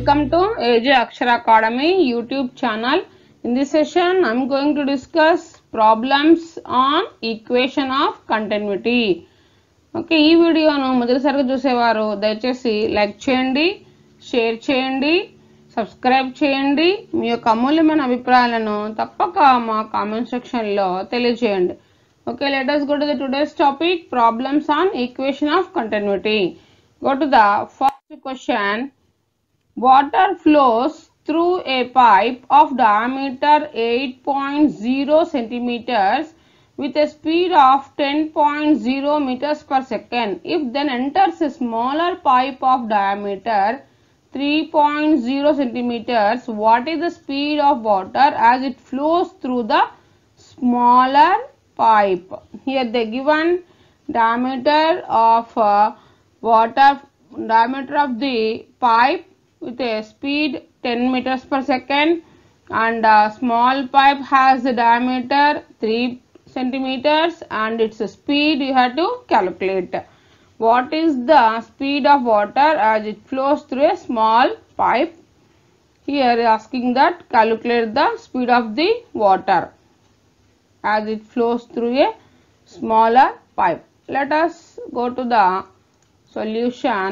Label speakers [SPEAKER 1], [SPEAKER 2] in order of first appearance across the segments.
[SPEAKER 1] Welcome to AJ Akshara Academy YouTube channel. In this session, I am going to discuss problems on equation of continuity. Okay, ఈ వీడియోను మొదటిసారిగా చూసేవారు దయచేసి like చేయండి, share చేయండి, subscribe చేయండి. మీ యొక్క అమూల్యమైన అభిప్రాయాలను తప్పక మా కామెంట్ సెక్షన్లో తెలియజేయండి. Okay, let us go to the today's topic, problems on equation of continuity. Go to the first question. Water flows through a pipe of diameter 8.0 centimeters with a speed of 10.0 meters per second. If then enters a smaller pipe of diameter 3.0 centimeters, what is the speed of water as it flows through the smaller pipe? Here the given diameter of diameter of the pipe with a speed 10 meters per second, and small pipe has the diameter 3 centimeters and its speed you have to calculate. What is the speed of water as it flows through a small pipe? Here asking that calculate the speed of the water as it flows through a smaller pipe. Let us go to the solution.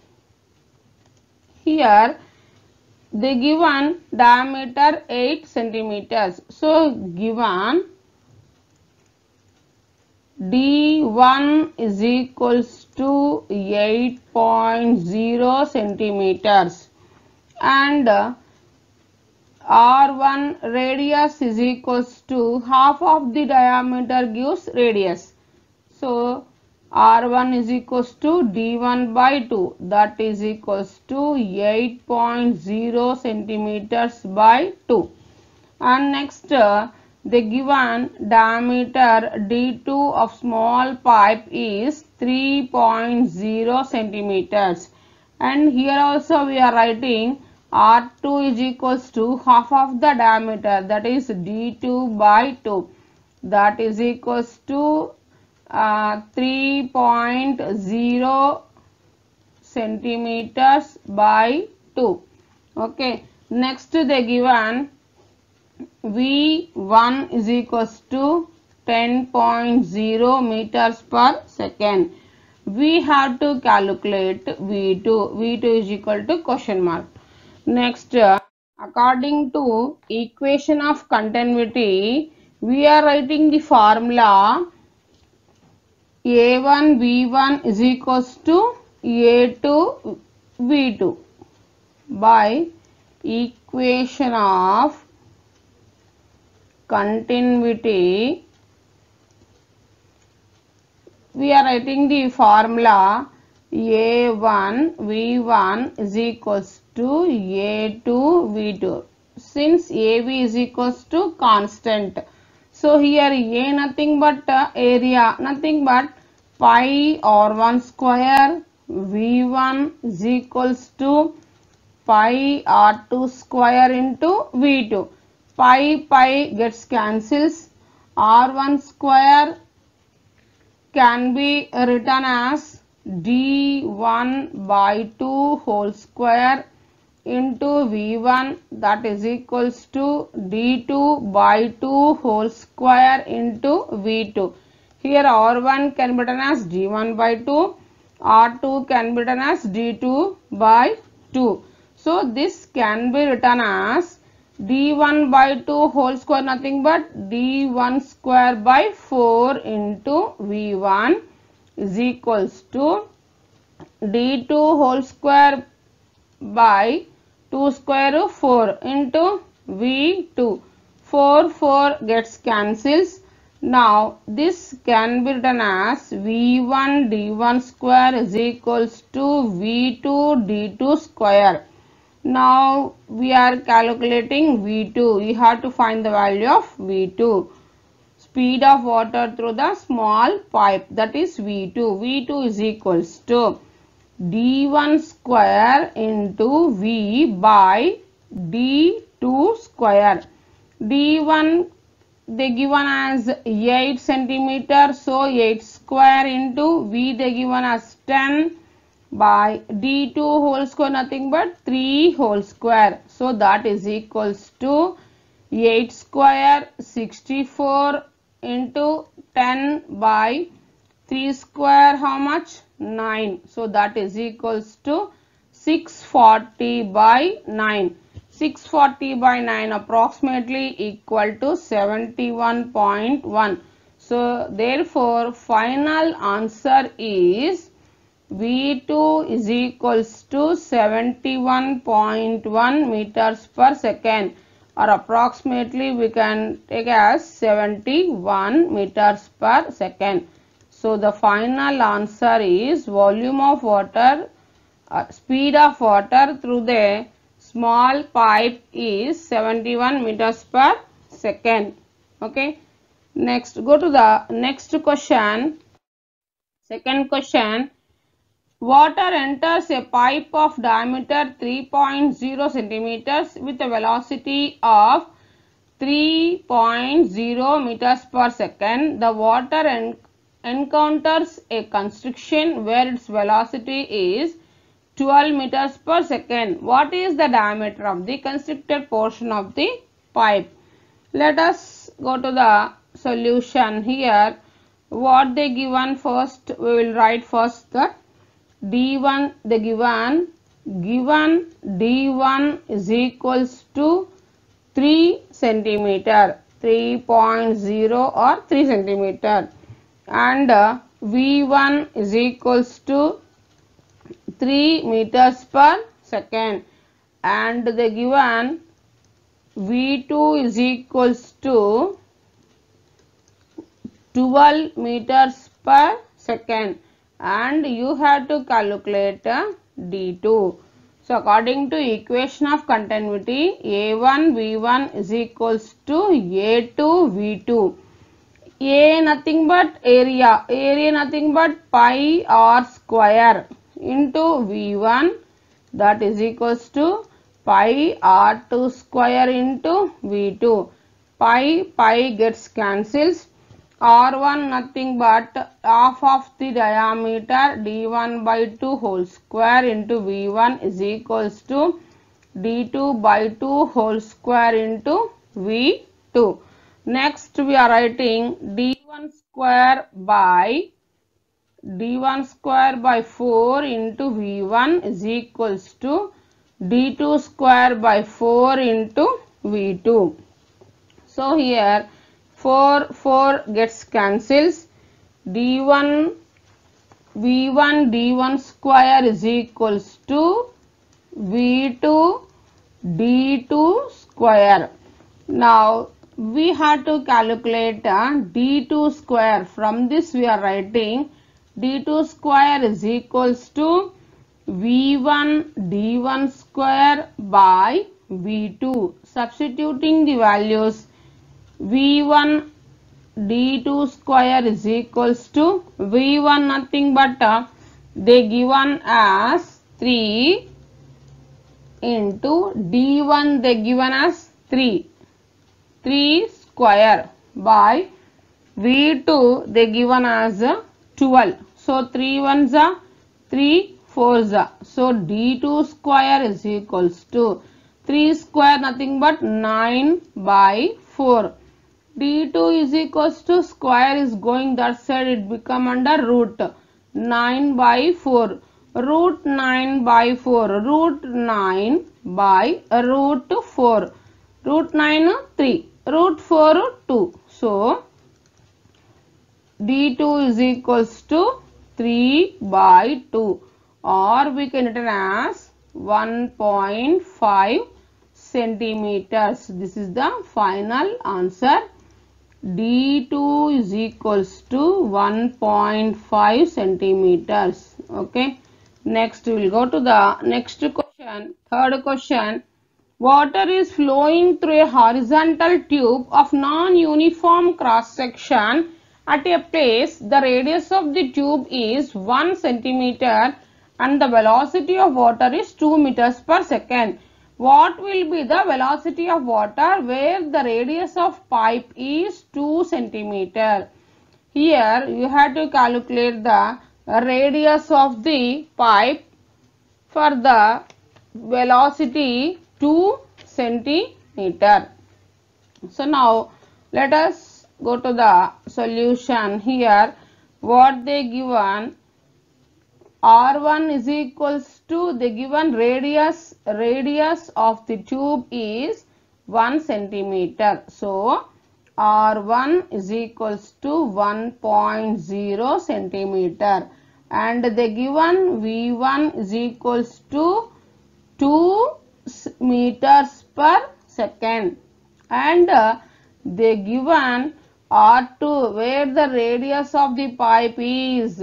[SPEAKER 1] Here they given diameter 8 centimeters. So given D1 is equals to 8.0 centimeters and R1 radius is equals to half of the diameter gives radius. So R1 is equals to D1 by 2, that is equals to 8.0 centimeters by 2. And next the given diameter D2 of small pipe is 3.0 centimeters, and here also we are writing R2 is equals to half of the diameter, that is D2 by 2, that is equals to 3.0 centimeters by 2. Okay, next they given V1 is equals to 10.0 meters per second. We have to calculate V2. V2 is equal to question mark. Next, according to equation of continuity, we are writing the formula A1 V1 is equals to A2 V2 by equation of continuity. We are writing the formula A1 V1 is equals to A2 V2 since AB is equals to constant. So here A nothing but area, nothing but pi R1 square, V1 is equals to pi R2 square into V2. Pi gets cancels. R1 square can be written as D1 by 2 whole square into V1, that is equals to D2 by 2 whole square into V2. Here R1 can be written as D1 by 2, R2 can be written as D2 by 2. So this can be written as D1 by 2 whole square nothing but D1 square by 4 into V1 is equals to D2 whole square by 2 square root 4 into V2. 4 gets cancels. Now this can be written as V1 D1 square is equals to V2 D2 square. Now we are calculating V2. We have to find the value of V2. Speed of water through the small pipe, that is V2. V2 is equals to D1 square into V by D2 square. D1 they given as 8 centimeter, so 8 square into V they given as 10, by d2 whole square, nothing but 3 whole square. So that is equals to 8 square 64 into 10 by 3 square, how much? 9. So that is equals to 640 by 9. 640 by 9 approximately equal to 71.1. So therefore final answer is V2 is equals to 71.1 meters per second, or approximately we can take as 71 meters per second. So the final answer is volume of water, speed of water through the small pipe is 71 meters per second. Okay. Next, go to the next question. Second question. Water enters a pipe of diameter 3.0 centimeters with a velocity of 3.0 meters per second. The water encounters a constriction where its velocity is 12 meters per second. What is the diameter of the constricted portion of the pipe? Let us go to the solution here. What they given first, we will write first the d1, the given d1 is equals to 3 centimeter, 3.0 or 3 centimeter, and v1 is equals to 3 meters per second, and the given v2 is equals to 12 meters per second, and you have to calculate d2. So according to equation of continuity, a1 v1 is equals to a2 v2. A nothing but area nothing but pi r square into v1, that is equals to pi r2 square into v2. Pi gets cancels. R1 nothing but half of the diameter d1 by 2 whole square into v1 is equals to d2 by 2 whole square into v2. Next we are writing d1 square by 4 into v1 is equals to d2 square by 4 into v2. So here 4 gets cancels. d1 d1 square is equals to v2 d2 square. Now we have to calculate d2 square. From this we are writing d2 square is equals to v1 d1 square by v2. Substituting the values, v1 d2 square is equals to v1 nothing but they given as 3 into d1 they given as 3 square by v2 they given as 12. So 3 ones are 3 4s are. So d2 square is equals to 3 square nothing but 9 by 4. d2 is equals to square is going that side, it become under root 9 by 4. Root 9 by 4. Root 9 by root 4. Root 9 3. Root 4 2. So d2 is equals to 3 by 2, or we can write as 1.5 centimeters. This is the final answer. d2 is equals to 1.5 centimeters. Okay. Next we will go to the next question. Third question. Water is flowing through a horizontal tube of non-uniform cross section at a place. The radius of the tube is 1 centimeter and the velocity of water is 2 meters per second. What will be the velocity of water where the radius of pipe is 2 centimeter? Here you have to calculate the radius of the pipe for the velocity 2 centimeter. So now let us go to the solution. Here what they given, R1 is equals to, the given radius of the tube is 1 centimeter. So R1 is equals to 1.0 centimeter, and the given V1 is equals to 2 meters per second, and they given R2 where the radius of the pipe is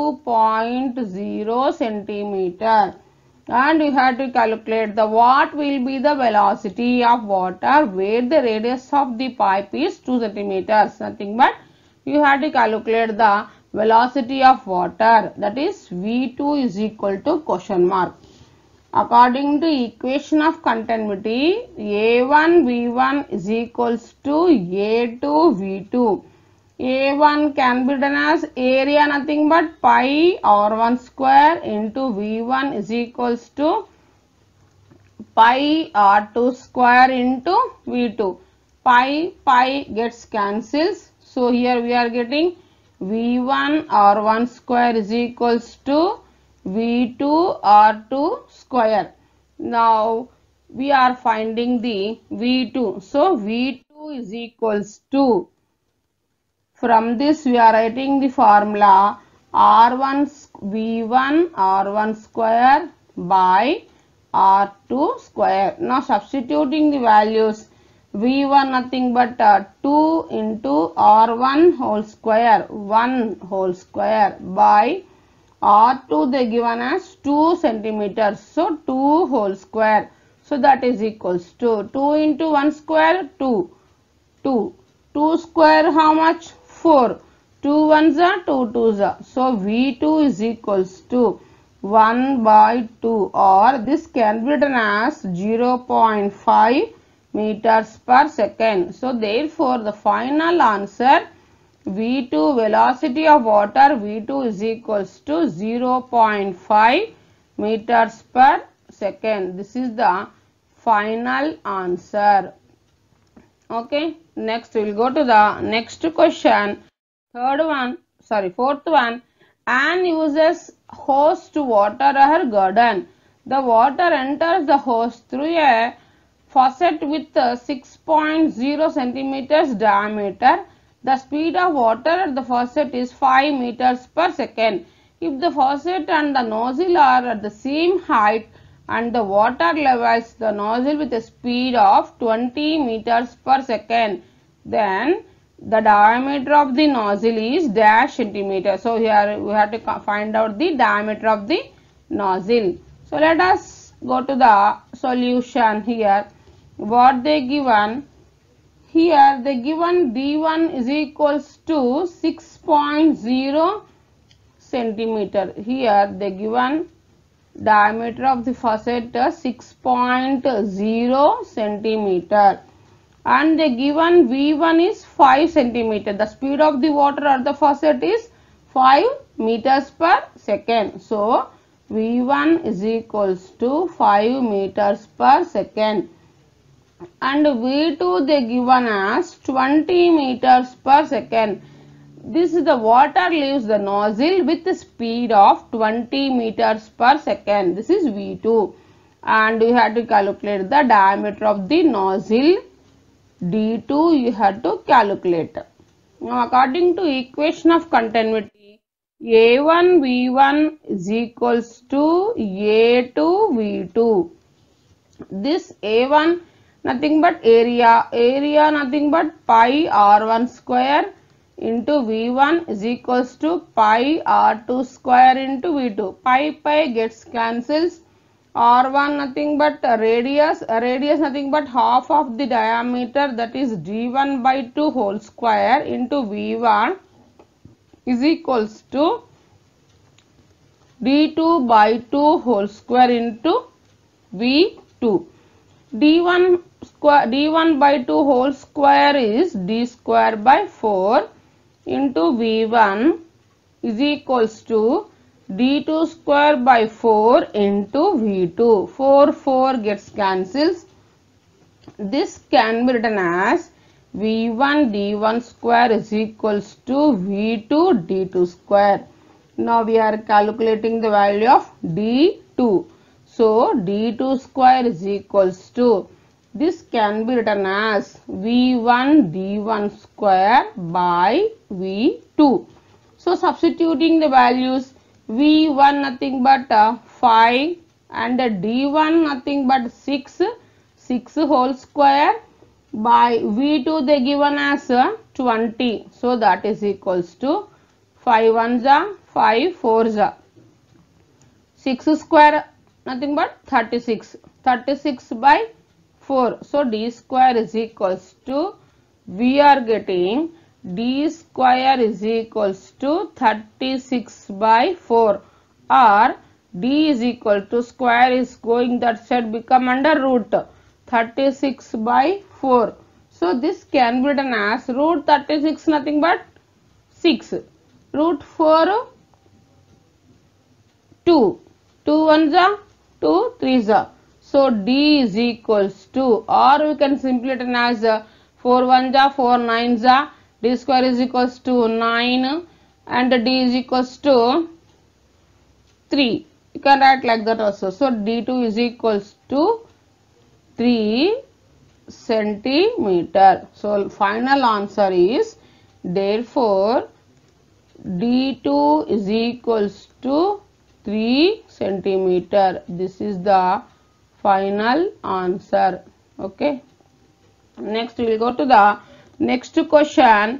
[SPEAKER 1] 2.0 centimeter, and you have to calculate the what will be the velocity of water where the radius of the pipe is 2 centimeters. Nothing but you have to calculate the velocity of water, that is V2 is equal to question mark. According to equation of continuity, A1 V1 is equals to A2 V2. A1 can be done as area nothing but pi R1 square into V1 is equals to pi R2 square into V2. Pi gets cancels. So here we are getting V1 R1 square is equals to V2 R2 square. Now we are finding the V2. So V2 is equals to, from this we are writing the formula R1 V1 R1 square by R2 square. Now substituting the values, V1 nothing but 2 into R1 whole square 1 whole square by R2 they given as 2 centimeters. So 2 whole square. So that is equals to 2 into 1 square 2. 2 square how much? 4. 2 ones are 2 twos are. So V2 is equals to 1 by 2, or this can be written as 0.5 meters per second. So therefore the final answer V2 velocity of water V2 is equals to 0.5 meters per second. This is the final answer. Okay, next we will go to the next question. Fourth one. Anne uses hose to water her garden. The water enters the hose through a faucet with 6.0 centimeters diameter. The speed of water at the faucet is 5 meters per second. If the faucet and the nozzle are at the same height and the water levels the nozzle with a speed of 20 meters per second, then the diameter of the nozzle is dash centimeter. So here we have to find out the diameter of the nozzle. So let us go to the solution. Here what they given, here they given D1 is equals to 6.0 centimeter. Here they given diameter of the faucet 6.0 centimeter, and they given V1 is 5 centimeter. The speed of the water at the faucet is 5 meters per second. So V1 is equals to 5 meters per second, and V2 they given as 20 meters per second. This is the water leaves the nozzle with the speed of 20 meters per second. This is V2, and you have to calculate the diameter of the nozzle. D2 you have to calculate. Now according to equation of continuity, A1 V1 is equals to A2 V2. This A1 nothing but area nothing but pi R1 square into V1 is equals to pi R2 square into V2. Pi gets cancels. R1 nothing but radius nothing but half of the diameter, that is D1 by 2 whole square into V1 is equals to D2 by 2 whole square into V2. D1 by 2 whole square is D square by 4 into V1 is equals to d2 square by 4 into v2. 4 gets cancels. This can be written as v1 d1 square is equals to v2 d2 square. Now we are calculating the value of d2. So d2 square is equals to, this can be written as v1 d1 square by v2. So substituting the values, v1 nothing but 5 and d1 nothing but 6 whole square by v2 they given as 20. So that is equals to 5 ones are 5 fours are 6 square nothing but 36 by 4. So d square is equals to, we are getting d square is equals to 36 by 4, or d is equal to square is going that side become under root 36 by 4. So this can be written as root 36 nothing but 6, root 4 2, 2 ones are 2 threes are. So d is equals to, or we can simply written as 4 ones are 4 nines are, d square is equals to 9 and d is equals to 3. You can write like that also. So d2 is equals to 3 centimeter. So final answer is, therefore d2 is equals to 3 centimeter. This is the final answer. Okay. Next we will go to the next question.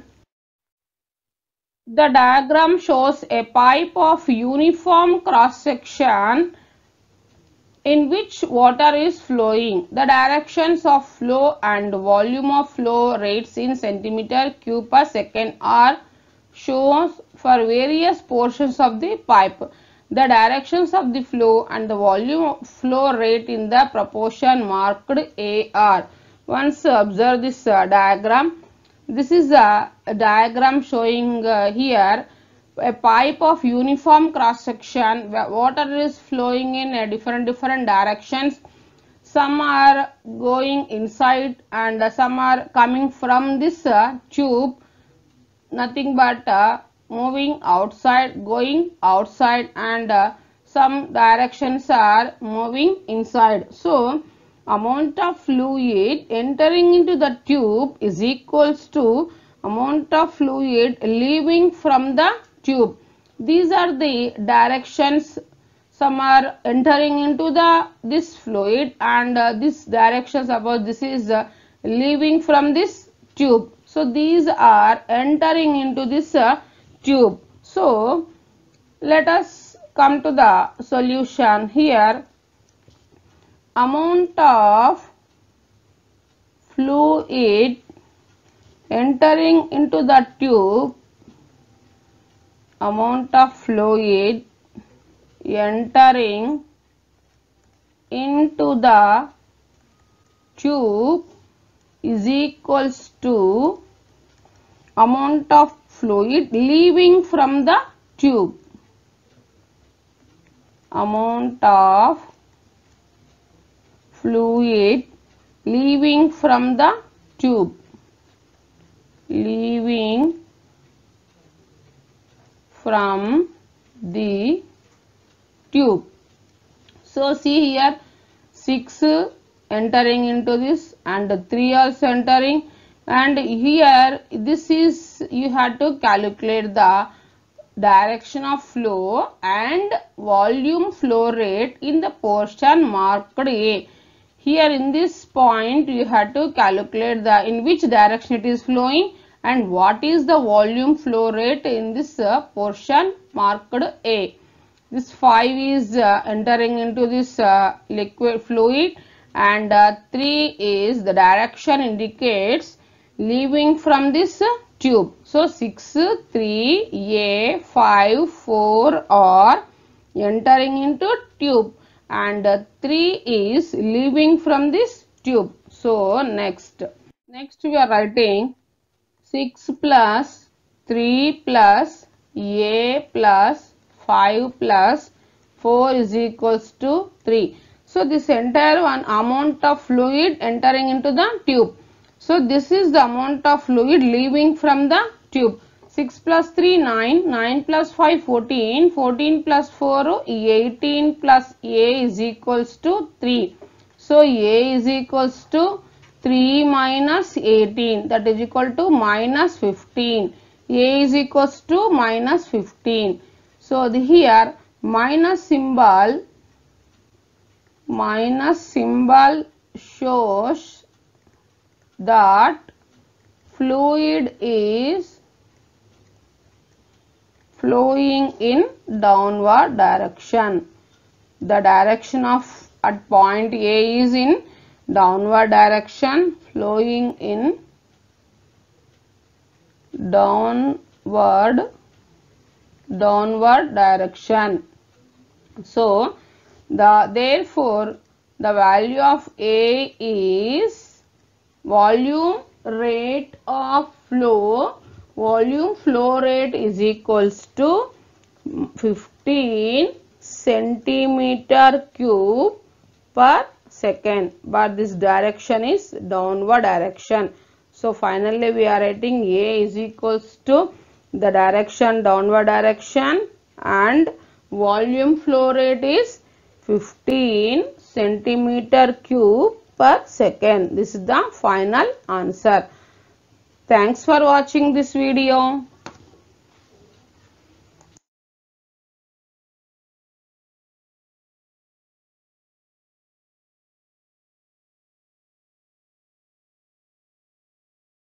[SPEAKER 1] The diagram shows a pipe of uniform cross section in which water is flowing. The directions of flow and volume of flow rates in centimeter cube per second are shown for various portions of the pipe. The directions of the flow and the volume of flow rate in the proportion marked A are. Once observe this diagram. This is a diagram showing here a pipe of uniform cross section where water is flowing in different directions. Some are going inside and some are coming from this tube, nothing but moving outside, going outside, and some directions are moving inside. So amount of fluid entering into the tube is equals to amount of fluid leaving from the tube. These are the directions. Some are entering into this fluid, and this direction, suppose this is leaving from this tube. So these are entering into this tube. So let us come to the solution here. Amount of fluid entering into the tube, amount of fluid entering into the tube is equals to amount of fluid leaving from the tube. Amount of fluid leaving from the tube, leaving from the tube. So see here, 6 entering into this and 3 also entering, and here this is, you have to calculate the direction of flow and volume flow rate in the portion marked A. Here in this point you have to calculate the in which direction it is flowing and what is the volume flow rate in this portion marked A. This 5 is entering into this liquid fluid, and 3 is the direction indicates leaving from this tube. So 6, 3, A, 5, 4 are entering into tube, and 3 is leaving from this tube. So next we are writing 6 plus 3 plus A plus 5 plus 4 is equals to 3. So this entire one amount of fluid entering into the tube. So this is the amount of fluid leaving from the tube. 6 plus 3 9, 9 plus 5 14, 14 plus 4 18 plus A is equals to 3. So A is equals to 3 minus 18, that is equal to minus 15. A is equals to minus 15. So here minus symbol shows that fluid is flowing in downward direction. The direction of at point A is in downward direction, flowing in downward direction. So therefore the value of A is volume rate of flow. Volume flow rate is equals to 15 centimeter cube per second, but this direction is downward direction. So finally we are writing A is equals to the direction downward direction and volume flow rate is 15 centimeter cube per second. This is the final answer. Thanks for watching this video.